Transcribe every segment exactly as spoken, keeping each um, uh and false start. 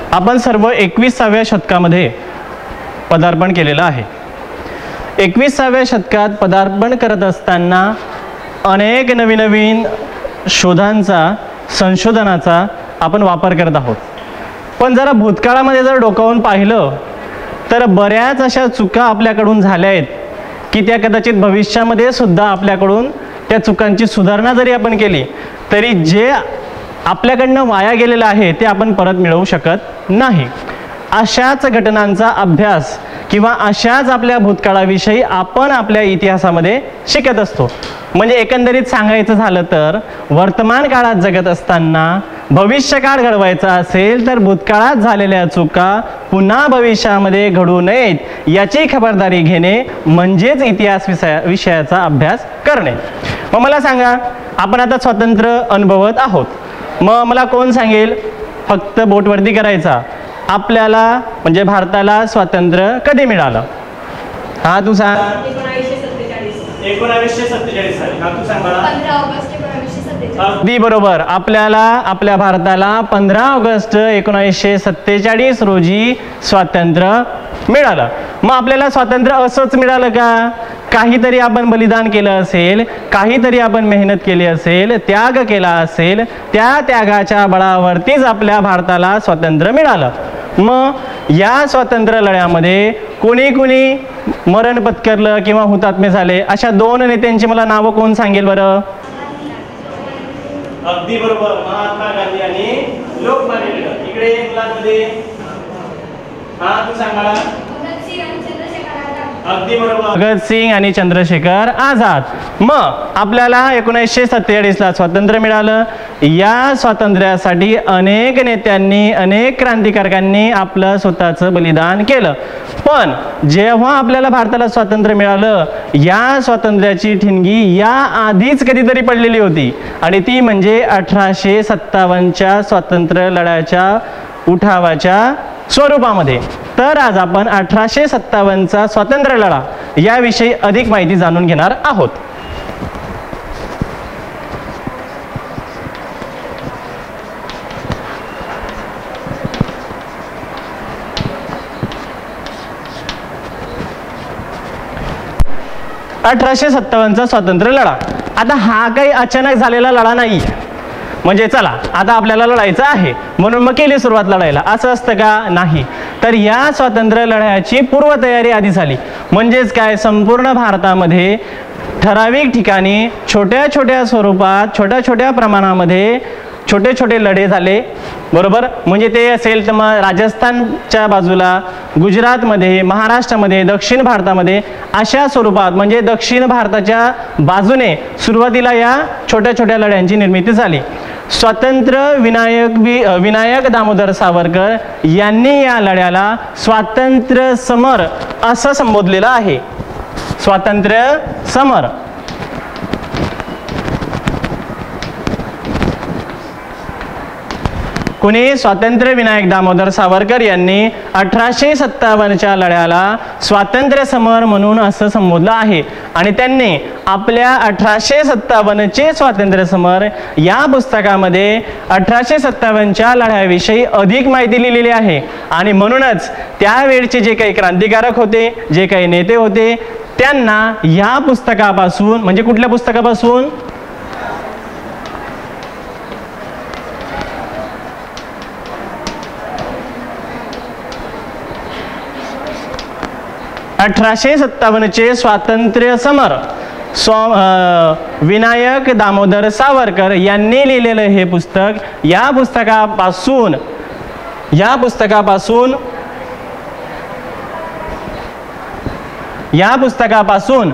आपण सर्व एकविसाव्या शतकामध्ये पदार्पण केलेलं आहे। एकविसाव्या शतकात पदार्पण करत असताना अनेक नवीन नवीन शोधांचा संशोधनाचा आपण वापर करत आहोत। पण जरा भूतकाळामध्ये जर डोकावून पाहिलं तर बऱ्याच अशा चुका आपल्याकडून झाल्या आहेत की त्या कदाचित भविष्यामध्ये सुद्धा आपल्याकडून त्या चुकांची सुधारणा जरी आपण केली तरी जे आपल्याकडनं वाया गेलेलं आहे ते आपण परत मिळवू शकत नाही। अशाच घटनांचा अभ्यास किंवा अशाच आपल्या भूतकाळाविषयी आपण आपल्या इतिहासामध्ये शिकत असतो। म्हणजे एकंदरीत सांगायचं झालं तर वर्तमान काळात जगत असताना भविष्यकाळ घडवायचा असेल तर भूतकाळात झालेल्या चुका पुन्हा भविष्यामध्ये घडू नयेत याची खबरदारी घेणे म्हणजेच इतिहास विषया विषयाचा अभ्यास करणे। मग मला सांगा, आपण आता स्वातंत्र्य अनुभवत आहोत, मग मला कोण सांगेल, फक्त बोटवरती करायचा, आपल्याला म्हणजे भारताला स्वातंत्र्य कधी मिळालं? हा तू सांग। एकोणावीसशे सत्तेचाळीस साली। हा तू सांग मला। पंधरा ऑगस्ट एकोणावीसशे सत्तेचाळीस। अगदी बरोबर, आपल्याला आपल्या भारताला पंधरा ऑगस्ट एकोणीसशे सत्तेचाळीस रोजी स्वातंत्र्य मिळालं। मग आपल्याला स्वातंत्र्य असंच मिळालं का? काहीतरी आपण बलिदान केलं असेल, काहीतरी आपण मेहनत केली असेल, त्याग केला असेल, त्या त्यागाच्या बळावरतीच आपल्या भारताला स्वातंत्र्य मिळालं। मग या स्वातंत्र्य लढ्यामध्ये कोणी कोणी मरण पत्करलं किंवा हुतात्मे झाले अशा दोन नेत्यांची मला नावं कोण सांगेल बरं? अगदी बरोबर, महात्मा गांधी आणि लोकमान्य टिळक। इकडे क्लासमध्ये हा तू सांग मला। अगदी बरोबर, भगत सिंग आणि चंद्रशेखर आझाद। मग आपल्याला एकोणीसशे सत्तेचाळीस ला स्वातंत्र्य मिळालं। या स्वातंत्र्यासाठी अनेक नेत्यांनी अनेक क्रांतिकारकांनी आपलं स्वतःचं बलिदान केलं। पण जेव्हा आपल्याला भारताला स्वातंत्र्य मिळालं या स्वातंत्र्याची ठिणगी या आधीच कधीतरी पडलेली होती आणि ती म्हणजे अठराशे सत्तावन्नच्या स्वातंत्र्य लढ्याच्या उठावाच्या स्वरूपामध्ये। तर आज आपण अठराशे सत्तावन्नचा स्वातंत्र्य लढा याविषयी अधिक माहिती जाणून घेणार आहोत। अठराशे सत्तावन्नचा स्वातंत्र्य लढा, आता हा काही अचानक झालेला लढा नाही, म्हणजे चला आता आपल्याला लढायचं आहे म्हणून मग केली सुरुवात लढायला, असं असतं का? नाही। तर या स्वातंत्र्य लढ्याची पूर्वतयारी आधी झाली। म्हणजेच काय, संपूर्ण भारतामध्ये ठराविक ठिकाणी छोट्या छोट्या स्वरूपात छोट्या छोट्या प्रमाणामध्ये छोटे छोटे लढे झाले, बरोबर? म्हणजे ते असेल तर मग राजस्थानच्या बाजूला, गुजरातमध्ये, महाराष्ट्रामध्ये, दक्षिण भारतामध्ये अशा स्वरूपात म्हणजे दक्षिण भारताच्या बाजूने सुरुवातीला या छोट्या छोट्या लढ्यांची निर्मिती झाली। स्वातंत्र्य विनायक वि विनायक दामोदर सावरकर यांनी या लढ्याला स्वातंत्र्य समर असं संबोधलेलं आहे। स्वातंत्र्य समर। कोणी? स्वातंत्र्य विनायक दामोदर सावरकर यांनी अठराशे सत्तावन्नच्या लढ्याला स्वातंत्र्य समर म्हणून असं संबोधलं आहे आणि त्यांनी आपल्या अठराशे सत्तावन्नचे स्वातंत्र्य समर या पुस्तकामध्ये अठराशे सत्तावन्नच्या लढ्याविषयी अधिक माहिती लिहिलेली आहे। आणि म्हणूनच त्यावेळचे जे काही क्रांतिकारक होते, जे काही नेते होते, त्यांना या पुस्तकापासून म्हणजे कुठल्या पुस्तकापासून? अठराशे सत्तावन्नचे स्वातंत्र्य समर स्व विनायक दामोदर सावरकर यांनी लिहिलेलं हे पुस्तक, या पुस्तकापासून या पुस्तकापासून या पुस्तकापासून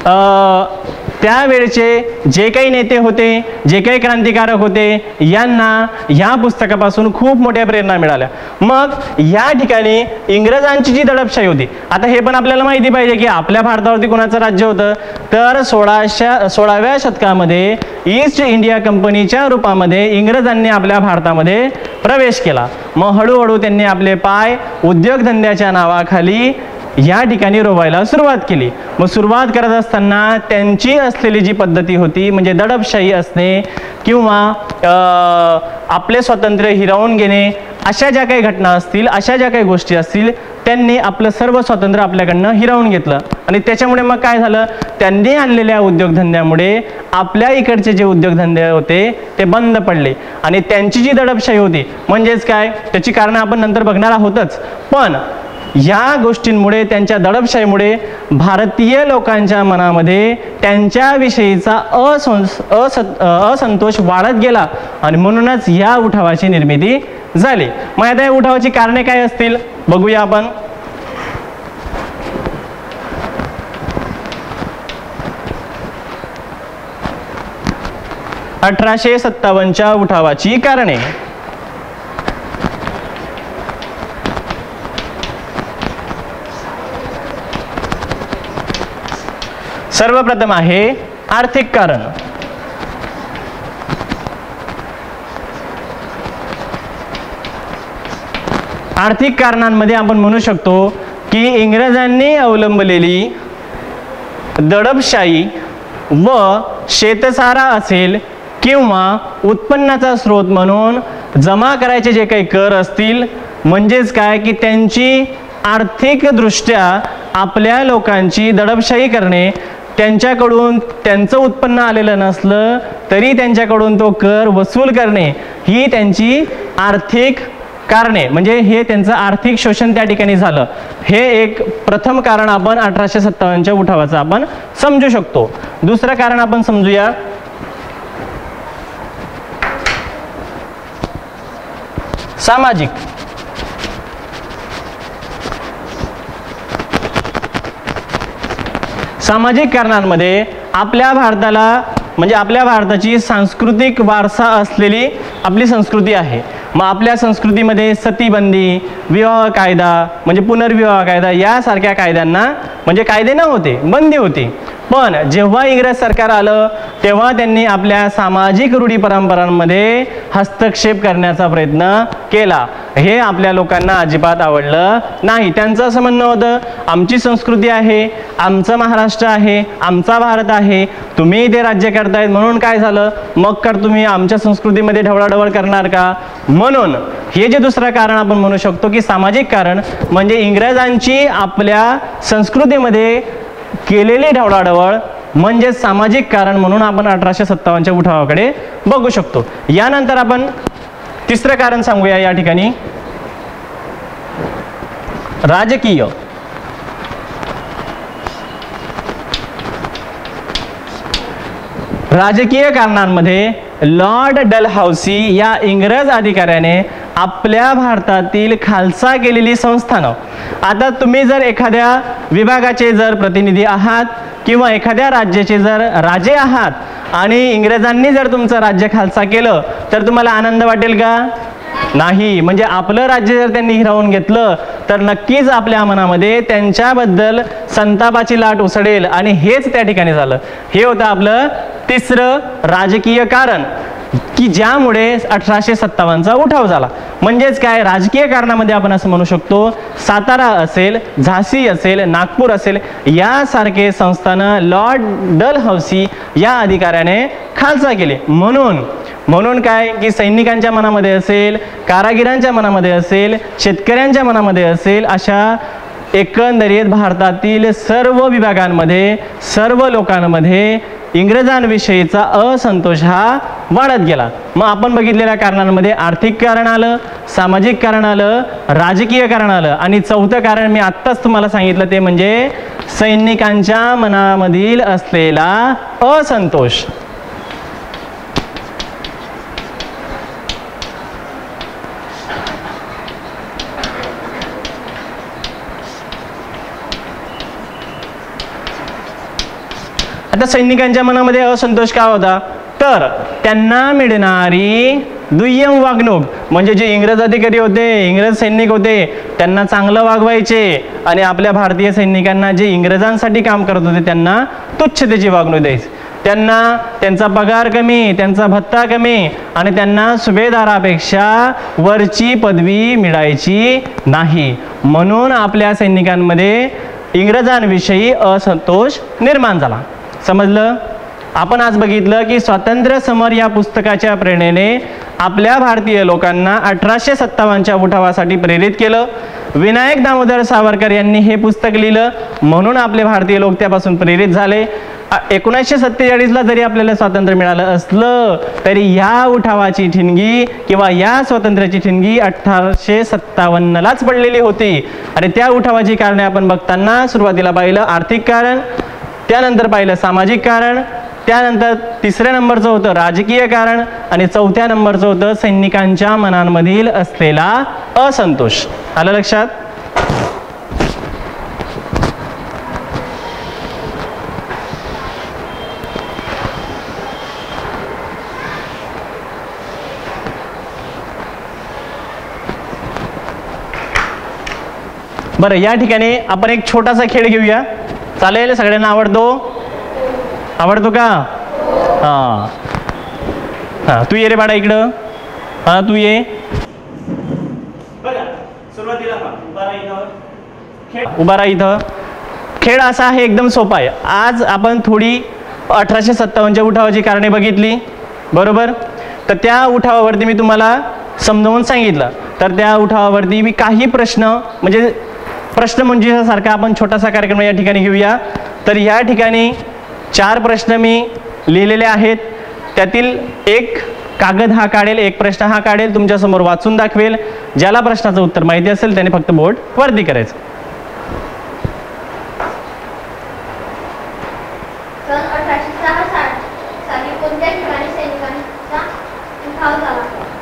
त्यावेळचे जे काही नेते होते, जे काही क्रांतिकारक होते, यांना ह्या पुस्तकापासून खूप मोठ्या प्रेरणा मिळाल्या। मग या ठिकाणी इंग्रजांची जी दडपशाही होती, आता हे पण आपल्याला माहिती पाहिजे की आपल्या भारतावरती कोणाचं राज्य होतं, तर सोळाशे सोळाव्या शतकामध्ये ईस्ट इंडिया कंपनीच्या रूपामध्ये इंग्रजांनी आपल्या भारतामध्ये प्रवेश केला। मग हळूहळू त्यांनी आपले पाय उद्योगधंद्याच्या नावाखाली या ठिकाणी रोवायला सुरुवात केली। मग सुरुवात करत असताना त्यांची असलेली जी पद्धती होती म्हणजे दडपशाही असणे किंवा आपले स्वातंत्र्य हिरावून घेणे अशा ज्या काही घटना असतील, अशा ज्या काही गोष्टी असतील, त्यांनी आपलं सर्व स्वातंत्र्य आपल्याकडनं हिरावून घेतलं आणि त्याच्यामुळे मग काय झालं, त्यांनी आणलेल्या उद्योगधंद्यामुळे आपल्या इकडचे जे उद्योगधंदे होते ते बंद पडले आणि त्यांची जी दडपशाही होती, म्हणजेच काय, त्याची कारणं आपण नंतर बघणार आहोतच, पण ह्या गोष्टींमुळे, त्यांच्या दडपशाहीमुळे भारतीय लोकांच्या मनामध्ये त्यांच्याविषयीचा असंस अस असंतोष वाढत गेला आणि म्हणूनच या उठावाची निर्मिती झाली. मग आता या उठावाची कारणे काय असतील बघूया आपण. अठराशे सत्तावन्नच्या उठावाची कारणे. सर्वप्रथम आहे आर्थिक कारण. आर्थिक कारणांमध्ये आपण म्हणू शकतो की इंग्रजांनी अवलंबलेली दडपशाही व शेतसारा असेल किंवा उत्पन्नाचा स्रोत म्हणून जमा करायचे जे काही कर असतील, म्हणजेच काय की त्यांची आर्थिकदृष्ट्या आपल्या लोकांची दडपशाही करणे, त्यांच्याकडून त्यांचं उत्पन्न आलेलं नसलं तरी त्यांच्याकडून तो कर वसूल करणे, ही त्यांची आर्थिक कारणे, म्हणजे हे त्यांचं आर्थिक शोषण त्या ठिकाणी झालं. हे एक प्रथम कारण आपण अठराशे सत्तावन्नच्या उठावाचं आपण समजू शकतो. दुसरं कारण आपण समजूया सामाजिक. सामाजिक कारणांमध्ये आपल्या भारताला, म्हणजे आपल्या भारताची सांस्कृतिक वारसा असलेली आपली संस्कृती आहे. मग आपल्या संस्कृतीमध्ये सतीबंदी, विवाह कायदा म्हणजे पुनर्विवाह कायदा यासारख्या कायद्यांना म्हणजे कायदे नव्हते, बंदी होती. पण जेव्हा इंग्रज सरकार आलं तेव्हा त्यांनी आपल्या सामाजिक रूढी परंपरांमध्ये हस्तक्षेप करण्याचा प्रयत्न केला. हे आपल्या लोकांना अजिबात आवडलं नाही. त्यांचं असं म्हणणं होतं, आमची संस्कृती आहे, आमचं महाराष्ट्र आहे, आमचा भारत आहे, तुम्ही इथे राज्य करतायत म्हणून काय झालं, मग कर तुम्ही आमच्या संस्कृतीमध्ये ढवळाढवळ करणार का. म्हणून हे जे दुसरं कारण आपण म्हणू शकतो की सामाजिक कारण, म्हणजे इंग्रजांची आपल्या संस्कृतीमध्ये केलेली ढवळाढवळ म्हणजे सामाजिक कारण म्हणून आपण अठराशे सत्तावन्नच्या उठावाकडे बघू शकतो. यानंतर आपण तिसरं कारण सांगूया या ठिकाणी राजकीय. राजकीय कारणांमध्ये लॉर्ड डलहौसी या इंग्रज अधिकाऱ्याने आपल्या भारतातील खालसा केलेली संस्थानं, आता तुम्ही जर एखाद्या विभागाचे जर प्रतिनिधी आहात किंवा एखाद्या राज्याचे जर राजे आहात आणि इंग्रजांनी जर तुमचं राज्य खालसा केलं तर तुम्हाला आनंद वाटेल का, नाही. म्हणजे आपलं राज्य जर त्यांनी हिरावून घेतलं तर नक्कीच आपल्या मनामध्ये त्यांच्याबद्दल संतापाची लाट उसळेल आणि हेच त्या ठिकाणी झालं. हे होतं आपलं तिसरं राजकीय कारण की ज्यामुळे अठराशे सत्तावन्नचा उठाव झाला. म्हणजेच काय, राजकीय कारणामध्ये आपण असं म्हणू शकतो, सातारा असेल, झाशी असेल, नागपूर असेल यासारखे संस्थानं लॉर्ड डलहौसी या अधिकाऱ्याने खालसा केले. म्हणून म्हणून काय की सैनिकांच्या मनामध्ये असेल, कारागिरांच्या मनामध्ये असेल, शेतकऱ्यांच्या मनामध्ये असेल, अशा एकंदरीत भारतातील सर्व विभागांमध्ये, सर्व लोकांमध्ये इंग्रजांविषयीचा असंतोष हा वाढत गेला. मग आपण बघितलेल्या कारणांमध्ये आर्थिक कारण आलं, सामाजिक कारण आलं, राजकीय कारण आलं आणि चौथं कारण मी आत्ताच तुम्हाला सांगितलं ते म्हणजे सैनिकांच्या मनामधील असलेला असंतोष. आता सैनिकांच्या मनामध्ये असंतोष का होता, तर त्यांना मिळणारी दुय्यम वागणूक, म्हणजे जे इंग्रज अधिकारी होते, इंग्रज सैनिक होते, त्यांना चांगलं वागवायचे आणि आपल्या भारतीय सैनिकांना जे इंग्रजांसाठी काम करत होते त्यांना तुच्छतेची वागणूक द्यायची. त्यांना त्यांचा पगार कमी, त्यांचा भत्ता कमी आणि त्यांना सुभेदारापेक्षा वरची पदवी मिळायची नाही. म्हणून आपल्या सैनिकांमध्ये इंग्रजांविषयी असंतोष निर्माण झाला. समजलं. आपण आज बघितलं की स्वातंत्र्य समर या पुस्तकाच्या प्रेरणेने आपल्या भारतीय लोकांना अठराशे सत्तावन्नच्या उठावासाठी प्रेरित केलं. विनायक दामोदर सावरकर यांनी हे पुस्तक लिहिलं, म्हणून आपले भारतीय लोक त्यापासून प्रेरित झाले. एकोणीसशे सत्तेचाळीसला जरी आपल्याला स्वातंत्र्य मिळालं असलं तरी या उठावाची ठिणगी किंवा या स्वातंत्र्याची ठिणगी अठराशे सत्तावन्नलाच पडलेली होती. आणि त्या उठावाची कारणे आपण बघताना सुरुवातीला पाहिलं आर्थिक कारण, त्यानंतर पाहिलं सामाजिक कारण, त्यानंतर तिसऱ्या नंबरचं होतं राजकीय कारण आणि चौथ्या नंबरचं होतं सैनिकांच्या मनांमधील असलेला असंतोष. आलं लक्षात? बरं, या ठिकाणी आपण एक छोटासा खेळ घेऊया. चालेल? सगळ्यांना आवडतो? आवडतो का? हां हां तू ये रे बाळा इकडं. हां तू ये. बघा सुरुवातीला उभा राहा इथं. खेळ असा आहे, एकदम सोपा आहे. आज आपण थोडी अठराशे सत्तावन्नच्या उठावाची कारणे बघितली, बरोबर? तर त्या उठावावरती मी तुम्हाला समजावून सांगितलं. तर त्या उठावावरती मी काही प्रश्न म्हणजे प्रश्न म्हणजे सारखा आपण छोटासा कार्यक्रम या ठिकाणी घेऊया. तर या ठिकाणी चार प्रश्न मी लिहिलेले आहेत. त्यातील एक कागद हा काढेल, एक प्रश्न हा काढेल, तुमच्यासमोर वाचून दाखवेल. ज्याला प्रश्नाचं उत्तर माहिती असेल त्याने फक्त बोट वरती करायचं. सन अठराशे सहा साली कोणत्या ठिकाणी सैनिकांचा उठाव झाला?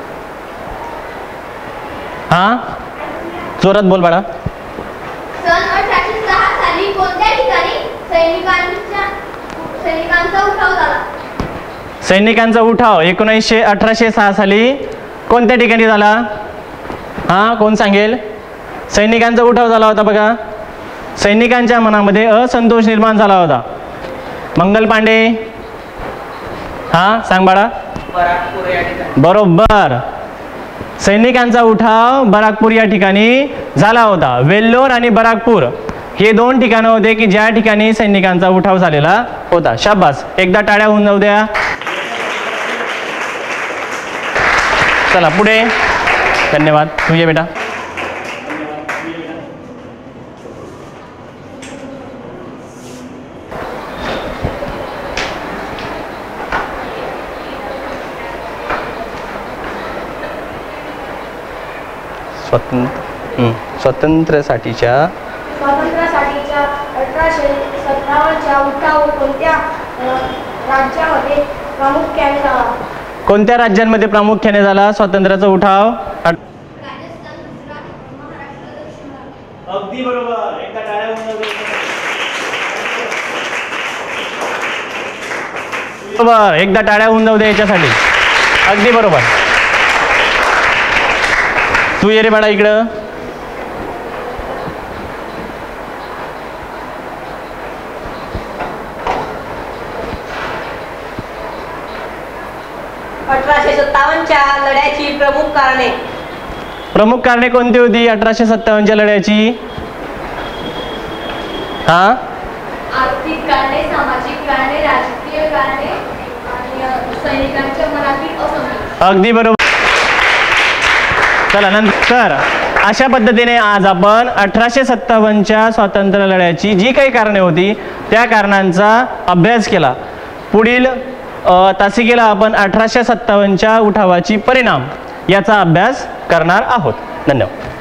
हा जोरात बोल बाळा. सन अठराशे सहा साली कोणत्या ठिकाणी सैनिकांच्या सैनिकांचा उठाव झाला? सैनिकांचा उठाव एकोणीसशे अठराशे सहा साली कोणत्या ठिकाणी झाला? हा कोण सांगेल? सैनिकांचा उठाव झाला होता बघा. सैनिकांच्या मनामध्ये असंतोष निर्माण झाला होता. मंगल पांडे, हा सांग बाळा. बरोबर, सैनिकांचा उठाव बराकपूर या ठिकाणी झाला होता. वेल्लोर आणि बराकपूर हे दोन ठिकाणं होते की ज्या ठिकाणी सैनिकांचा उठाव झालेला होता. शाबास, एकदा टाळ्या होऊन जाऊ द्या. चला पुढे. धन्यवाद. तू ये बेटा. स्वतंत्र स्वातंत्र्यासाठीच्या स्वातंत्र्यासाठीच्या अठराशे सत्तावन्नच्या उठाव कोणत्या राज्यामध्ये प्रामुख्याने झाला? कोणत्या राज्यांमध्ये प्रामुख्याने झाला स्वातंत्र्याचा उठाव? राजस्थान, गुजरात, महाराष्ट्र, दक्षिण भारत. अगदी बरोबर. एकदा टाळ्या होऊन जाऊ दे. बरोबर, एकदा टाळ्या होऊन जाऊ दे याच्यासाठी. अगदी बरोबर. तू ये रे बाळा इकडं. अठराशे सत्तावन्नच्या लढ्याची प्रमुख कारणे. प्रमुख कारणे कोणती होती अठराशे सत्तावन्नच्या लढ्याची? हा आर्थिक कारणे, सामाजिक कारणे, राजकीय कारणे आणि सैनिकांच्या मनातील असंतोष. अगदी बरोबर. चला नंतर अशा पद्धतीने आज आपण अठराशे सत्तावन्नच्या स्वातंत्र्य लढ्याची जी काही कारणे होती त्या कारणांचा अभ्यास केला. पुढील तासिकेला आपण अठराशे सत्तावन्नच्या उठावाची परिणाम याचा अभ्यास करणार आहोत. धन्यवाद.